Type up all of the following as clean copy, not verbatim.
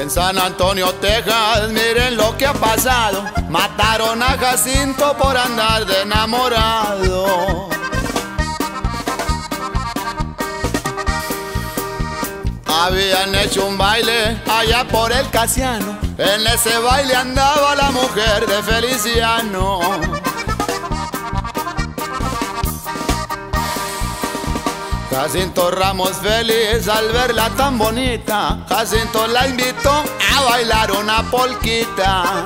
En San Antonio, Texas, miren lo que ha pasado. Mataron a Jacinto por andar de enamorado. Habían hecho un baile allá por el Casiano. En ese baile andaba la mujer de Feliciano. Jacinto Ramos feliz al verla tan bonita. Jacinto la invitó a bailar una polquita.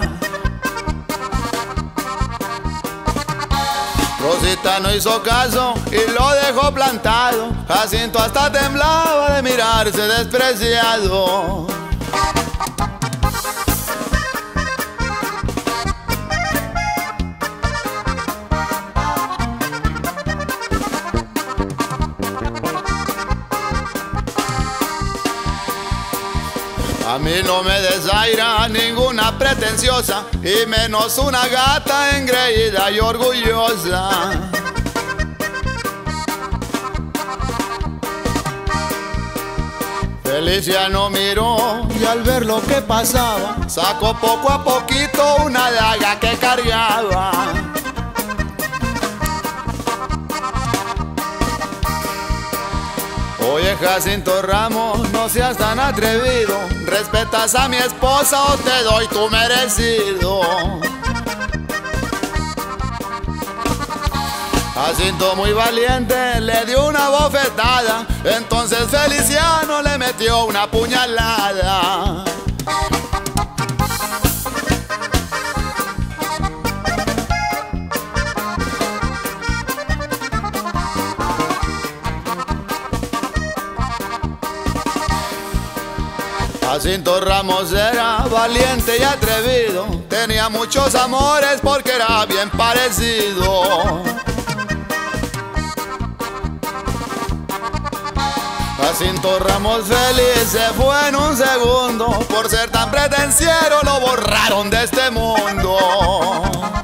Rosita no hizo caso y lo dejó plantado. Jacinto hasta temblaba de mirarse despreciado. A mí no me desaira ninguna pretenciosa, y menos una gata engreída y orgullosa. Feliciano miró y al ver lo que pasaba, sacó poco a poquito una daga que cargaba. Oye, Jacinto Ramos, no seas tan atrevido. ¿Respetas a mi esposa o te doy tu merecido? Jacinto, muy valiente, le dio una bofetada. Entonces Feliciano le metió una puñalada. Jacinto Ramos era valiente y atrevido, tenía muchos amores porque era bien parecido. Jacinto Ramos feliz se fue en un segundo, por ser tan pretenciero lo borraron de este mundo.